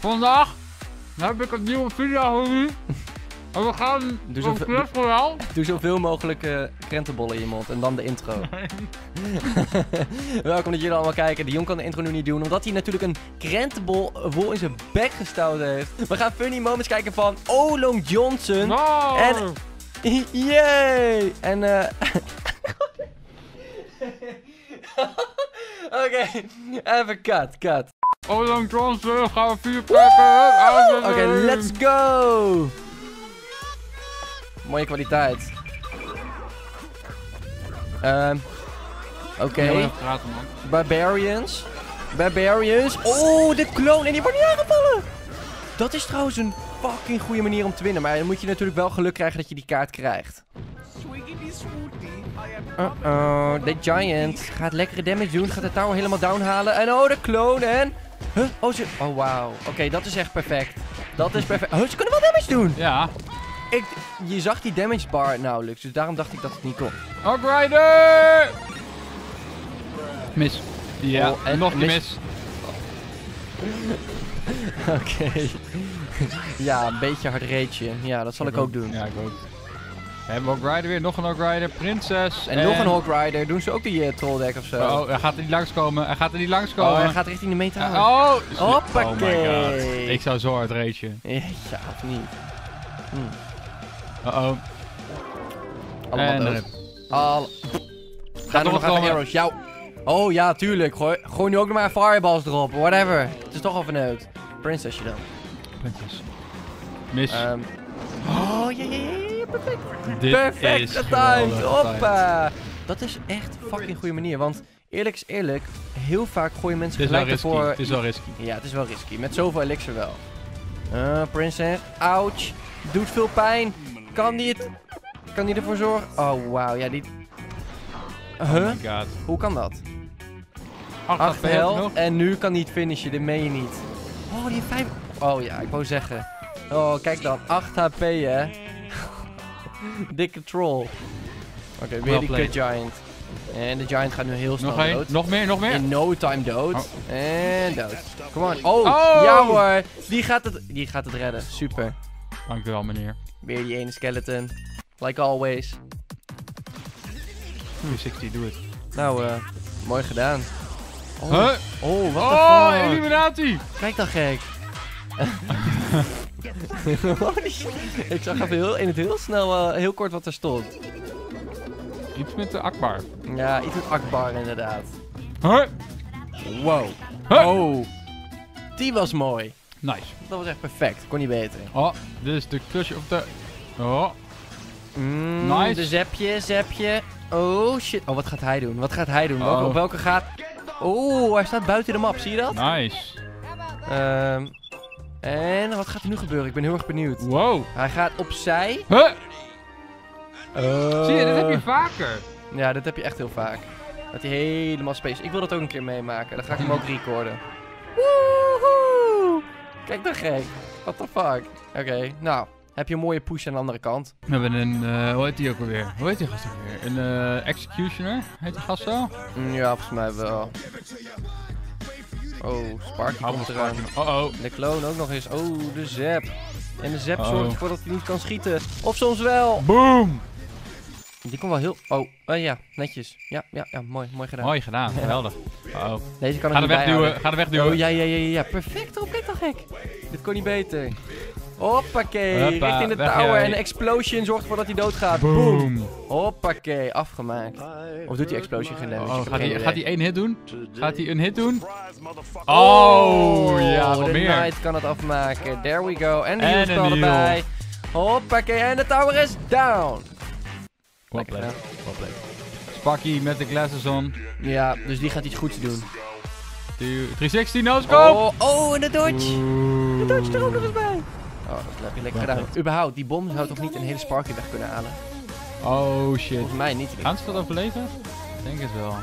Vandaag heb ik een nieuwe video voor u. En we gaan een Clash Royale. Doe zoveel mogelijk krentenbollen in je mond en dan de intro. Welkom dat jullie allemaal kijken. De Jon kan de intro nu niet doen, omdat hij natuurlijk een krentenbol vol in zijn bek gestouwd heeft. We gaan funny moments kijken van Olong Johnson. No. En... Yay! En Oké, even cut. Olong Johnson, gaan we 4 pakken. Oké, let's go! Mooie kwaliteit. Oké. Barbarians. Oh, de clone. En die wordt niet aangevallen. Dat is trouwens een fucking goede manier om te winnen. Maar dan moet je natuurlijk wel geluk krijgen dat je die kaart krijgt. De Giant gaat lekkere damage doen. Gaat de tower helemaal down halen. En oh, de clone. En... Huh? Oh, wauw. Oké, dat is echt perfect. Dat is perfect. Oh, ze kunnen wel damage doen. Ja. Je zag die damage bar nauwelijks. Dus daarom dacht ik dat het niet kon. Hogrider! Mis. Ja, Oh, en nog een mis. Oké. Ja, een beetje hard rageje. Ja, dat zal ik ook doen. Ja, ik ook. Hebben we Hogrider weer, nog een Hogrider, prinses. En nog een Hogrider. Doen ze ook die trolldeck of zo? Oh, hij gaat er niet langskomen. Oh, hij gaat richting de meta. Oh, hoppakee. Oh my god. Ik zou zo hard ragen. Ja, of niet? Uh-oh. Allemaal En dood. Gaan er nog even arrows. Jou. Oh ja, tuurlijk. Gooi nu ook nog maar fireballs erop. Whatever. Het is toch al verneukt. Princessje dan. Prinses. Mis. Oh, ja. Perfect. Dit Perfect is getimed. geweldig Hoppa. Dat is echt een fucking goede manier. Want eerlijk is eerlijk, heel vaak gooien mensen gelijk ervoor. Het is wel risky. Ja, het is wel risky. Met zoveel elixir wel. Princess. Ouch. Doet veel pijn. Kan die ervoor zorgen? Oh, wauw. Ja, die... Oh my god. Hoe kan dat? 8 health. En nu kan hij het finishen. Dit meen je niet. Oh, die heeft 5... Oh ja, ik wou zeggen. Oh, kijk dan. 8 HP, hè. Dikke troll. Oké, weer die cut giant. En de giant gaat nu heel snel dood. Nog meer. In no time dood. Oh. En dood. Come on. Oh, ja hoor. Die gaat het redden. Super. Dankjewel, meneer. Weer die ene skeleton. Like always. 360, doe het. Nou, mooi gedaan. Oh, Huh? Oh, wat de fuck. Illuminati! Kijk dan, gek. Ik zag even in het heel snel, heel kort wat er stond. Iets met de Akbar. Ja, iets met Akbar inderdaad. Huh? Wow. Huh? Oh. Die was mooi. Nice. Dat was echt perfect. Kon niet beter. Oh, dit is de clutch of de... Oh. Nice. De zepje. Oh, shit. Oh, wat gaat hij doen? Oh. Op welke gaat... Oh, hij staat buiten de map. Zie je dat? Nice. En wat gaat er nu gebeuren? Ik ben heel erg benieuwd. Wow. Hij gaat opzij. Huh? Zie je, dit heb je vaker. Ja, dit heb je echt heel vaak. Dat hij helemaal space... Ik wil dat ook een keer meemaken. Dan ga ik hem ook recorden. Woehoe! Kijk dan, gek. What the fuck? Oké, nou. Heb je een mooie push aan de andere kant. We hebben een... hoe heet die ook alweer? Hoe heet die gast ook weer? Een Executioner? Heet die gast zo? Ja, volgens mij wel. Oh, Sparky komt eraan. Oh. De clone ook nog eens. Oh, de zap. En de zap zorgt ervoor dat hij niet kan schieten. Of soms wel. Boom! Die komt wel heel... Oh, ja. Netjes. Ja, mooi gedaan. Mooi gedaan, geweldig. Oh. Deze kan Ga ik er niet wegduwen, ga er wegduwen. Oh, ja. Perfect. Oh, kijk dan, gek. Dit kon niet beter. Hoppakee. Hoppa, Richting de weg tower. jij. En de explosion zorgt ervoor dat hij doodgaat. Boom. Hoppakee. Afgemaakt. Of doet die explosion geen damage? Ik heb geen idee. Gaat hij één hit doen? Gaat hij een hit doen? Oh, ja, wat de meer. Knight kan het afmaken. There we go. En de En heal spel een heal. erbij. Hoppakee. En de tower is down. Well played. Sparky met de glasses on. Ja, dus die gaat iets goeds doen. 360 no-scope. Oh, en de dodge. De dodge er ook nog eens bij. Oh, dat heb je lekker gedaan. Überhaupt, die bom zou toch niet een hele Sparky weg kunnen halen? Oh shit. Volgens mij niet. Gaan ze dat overleven? Ik denk het wel.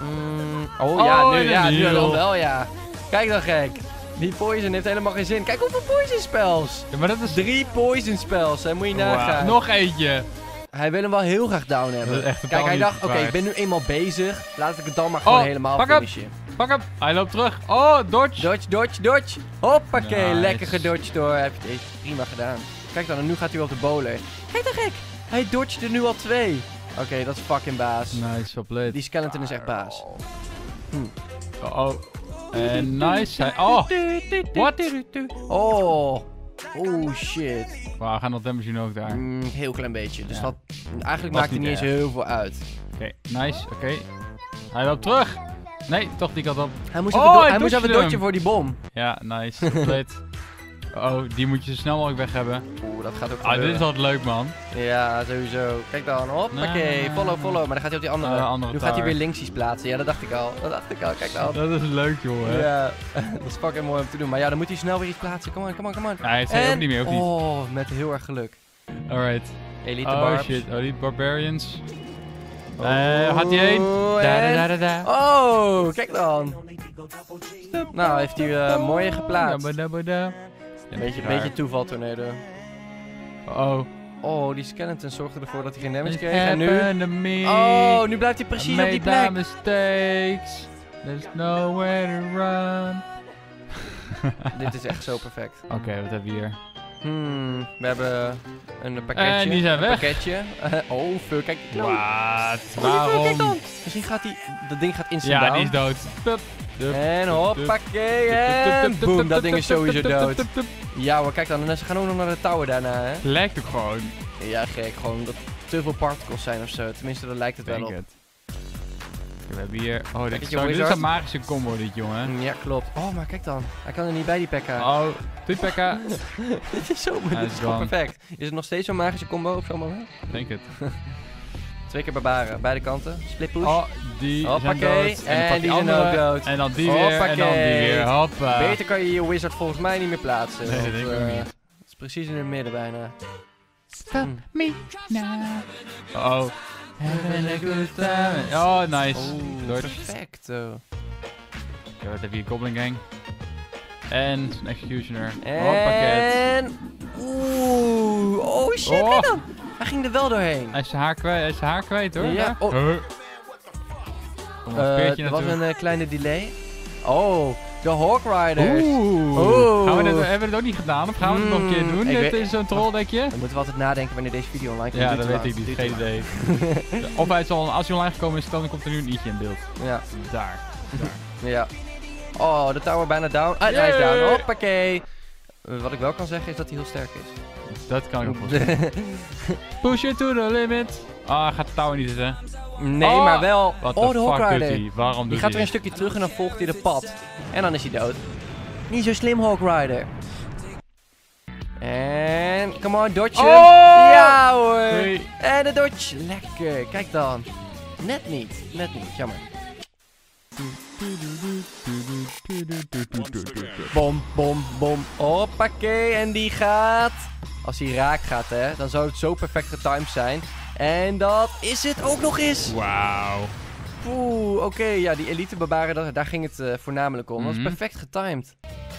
Nu dan wel, ja. Kijk dan, gek. Die poison heeft helemaal geen zin. Kijk hoeveel poison spells. Ja, maar dat is... 3 poison spells, hè. Moet je nagaan. Nog eentje. Hij wil hem wel heel graag down hebben. Dat is echt Kijk, hij niet dacht, oké, waard. ik ben nu eenmaal bezig. Laat ik het dan maar gewoon helemaal pak hem. finishen. Pak hem. Hij loopt terug. Oh, dodge. Dodge, dodge, dodge. Hoppakee, Nice. lekker gedodged hoor. Heb je deze prima gedaan. Kijk dan, en nu gaat hij op de bowler. Kijk dan gek. Hij dodged er nu al 2. Oké, dat is fucking baas. Nice, op lid. Die skeleton is echt baas. Oh. En nice. Oh. What? Oh. Oh shit. Wauw, we gaan dat damage doen ook daar. Heel klein beetje. Dus Ja. dat eigenlijk Was maakt het niet niet eens heel veel uit. Oké, nice. Oké. Hij loopt terug. Nee, toch die kant op. Hij moest Oh, even, hij hij moest even dodged dodgen hem. voor die bom. Ja, nice. Op lid. Oh, die moet je zo snel mogelijk weg hebben. Oeh, dat gaat ook Ah, dit gebeuren. is altijd leuk, man. Ja, sowieso. Kijk dan. Hoppakee. Nee. Follow. Maar dan gaat hij op die andere. Andere Nu gaat hij tower. weer linksies plaatsen. Ja, dat dacht ik al. Kijk dan. Dat is leuk, jongen. Ja, dat is fucking mooi om te doen. Maar ja, dan moet hij snel weer iets plaatsen. Come on. Ja, hij heeft ook niet meer, of niet? Oh, met heel erg geluk. Alright. Elite Oh barbs. shit, Elite Barbarians. Gaat hij heen? En... Da. Oh, kijk dan. Nou, heeft hij mooi geplaatst. Da. Beetje toeval, tornado. Oh. Oh, die skeleton zorgde ervoor dat hij geen damage kreeg. En nu... Oh, Oh, nu blijft hij precies op die plek. mistakes. There's nowhere to run. Dit is echt zo perfect. Oké, wat hebben we hier? We hebben een pakketje. En die zijn een weg. pakketje. Oh, fuck. Kijk. Wat? Kijk Waarom? dan. Misschien gaat hij... Dat ding gaat instant Ja, down. die is dood. Tup. En hoppakee. En boom, dat ding is sowieso dood. Ja hoor, kijk dan. En ze gaan ook nog naar de tower daarna, hè. Lijkt ook gewoon. Ja, gek. Gewoon dat te veel particles zijn of zo. Tenminste, daar lijkt het wel Denk op. het. We hebben hier... Oh, dit is, je zo, dit is wizard. een magische combo, dit, jongen. Ja, klopt. Oh, maar kijk dan. Hij kan er niet bij, die P.K. Oh, dit Pekka. Dit is zo, Hij dit is is gewoon gone. perfect. Is het nog steeds zo'n magische combo op zo'n moment? Denk het. 2 keer barbaren, beide kanten. Split push. Oh, die zijn Hoppakee. dood. En dan pak die je zijn andere, ook dood. En dan die weer, en dan die Hoppakee. weer. Hoppa. Beter kan je je wizard volgens mij niet meer plaatsen. Nee, dat want, denk ik ook niet. Het is precies in het midden bijna. Stop me now. Oh. Having a good time. Oh, nice. Oeh, Dodge. perfect. Oké, wat heb je hier? Goblin Gang. En een Executioner. Oh, pakket. En... Oeh. Oh shit, Oh. kijk dan. Hij ging er wel doorheen. Hij is zijn haar kwijt, hoor. Ja, oh. Kom maar, een speertje Er was naartoe. een kleine delay. Oh, de Hawk Riders. Oeh. Hebben we dit ook niet gedaan? Of gaan we het nog een keer doen? Ik Dit weet- is zo'n troll, denk je? Dan moeten we altijd nadenken wanneer deze video online komt. Ja, Duurt dat te weet ik lang. niet. Duurt Geen te idee. Of hij zal, als hij online gekomen is, dan komt er nu een i'tje in beeld. lang. Ja, Daar. ja. Oh, de tower bijna down. Ah, hij is Yay. down. Hoppakee. Wat ik wel kan zeggen is dat hij heel sterk is. Dat kan ik ook wel. Push it to the limit. Ah, gaat de tower niet zitten. Nee, Oh, maar wel. Wat Oh, de de Hawk fuck doet Rider. hij? Waarom Die doet gaat weer hij een stukje terug en dan volgt hij de pad. En dan is hij dood. Niet zo slim, Hawk Rider. En, come on, dodge. Oh! Ja hoor. Hey. En de dodge. Lekker. Kijk dan. Net niet. Jammer. Bom, bom, bom. Hoppakee. En die gaat... Als hij raak gaat, hè, dan zou het zo perfect getimed zijn. En dat is het ook nog eens. Wauw. Oeh, oké. Ja, die elite barbaren, daar ging het voornamelijk om. Dat was Mhm. perfect getimed.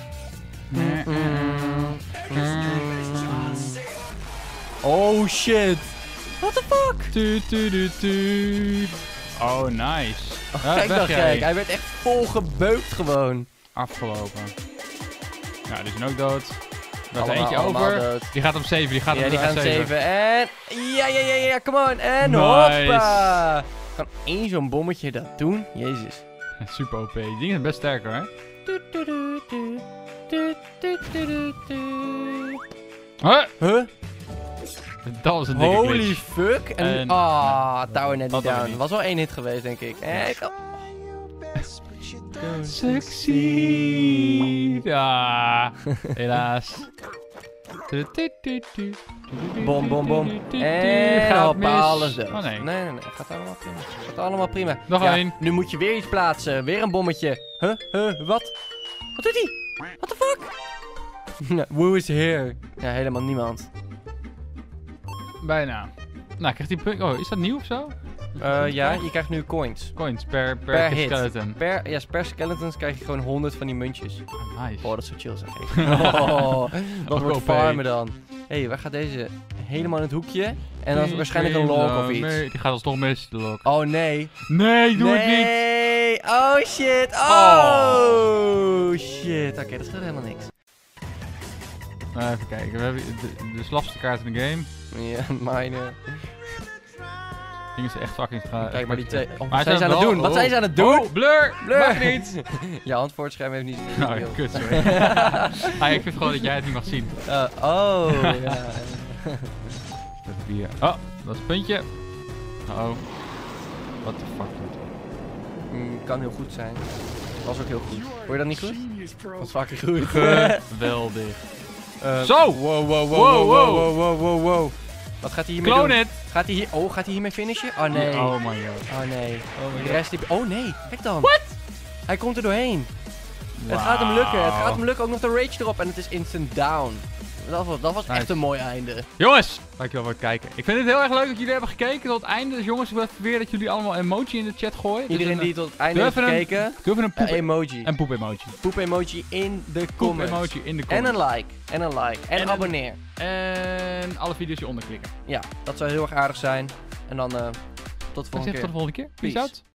Oh shit. What the fuck? Tuut, tuut, tuut, tuut. Oh, nice. Ja, Kijk weg dan, jij. kijk. Hij werd echt vol gebeukt gewoon. Afgelopen. Ja, die zijn ook dood. Er is Allemaal- eentje allemaal over. dood. Die gaat op 7. Die gaat Ja, op die gaan 7. En... Ja, come on. En Nice. hoppa. Kan één zo'n bommetje dat doen? Jezus. Super OP. Die dingen zijn best sterk, hoor. Huh? Huh? Dat was een dikke Holy glitch. fuck. En... Tower net niet Wat dan down. niet. Was wel 1 hit geweest, denk ik. Succeed. Ja, helaas. Bom, bom, bom. En Gaat hoppa, mis. alles dood. Oh, nee. Nee. Gaat allemaal prima. Nog Ja, één. nu moet je weer iets plaatsen. Weer een bommetje. Wat? Wat doet hij? What the fuck? Who is here? Ja, helemaal niemand. Bijna. Nou, krijgt hij punt. Oh, is dat nieuw of zo? Ja, je krijgt nu coins. Coins per Per hit. skeleton. Per skeletons krijg je gewoon 100 van die muntjes. Oh, nice. Oh, dat is zo chill zeg ik. Oh, dat wordt OP. farmen dan. Hé, waar gaat deze? Helemaal in het hoekje. En dan waarschijnlijk een log of iets. Nee, die gaat alsnog mis, de log. Oh nee. Nee, doe het niet. Nee. nee. Oh shit. Oh shit. Oké, dat scheelt helemaal niks. Nou, even kijken. We hebben de slapste kaart in de game. Ja, mijne. Gingen ze echt fucking gaan. Kijk maar die twee. Oh, Maar wat zijn ze aan het doen? Wat zijn ze aan het doen? Oh, blur! Blur. Mag niet! Je hand voor het scherm heeft niet zoveel. Nou, kut, sorry. Ik vind gewoon dat jij het niet mag zien. Ja. Even hier. Oh, dat is een puntje. Oh. What the fuck, dude. Kan heel goed zijn. Was ook heel goed. Hoor je dat niet goed? Was fucking goed. Geweldig. Zo! Wow. Wat gaat hij hiermee doen? Clone it! Gaat hij hiermee finishen? Oh nee. Oh my god. Oh nee. Oh my De rest die... Oh nee. Kijk dan. What? Hij komt er doorheen. Wow. Het gaat hem lukken. Het gaat hem lukken. Ook nog de rage erop. En het is instant down. Dat was Nice. echt een mooi einde. Jongens, dankjewel voor het kijken. Ik vind het heel erg leuk dat jullie hebben gekeken tot het einde. Dus jongens, ik wil even weer dat jullie allemaal emoji in de chat gooien. Iedereen dus die tot het einde heeft gekeken. Doe even een poep, Emoji. en poep emoji. Poep emoji in de Poep comments. emoji in de En comments. een like. En een like. En abonneer. En alle video's hieronder klikken. Ja, dat zou heel erg aardig zijn. En dan tot de volgende keer. Tot de volgende keer. Peace Peace. out.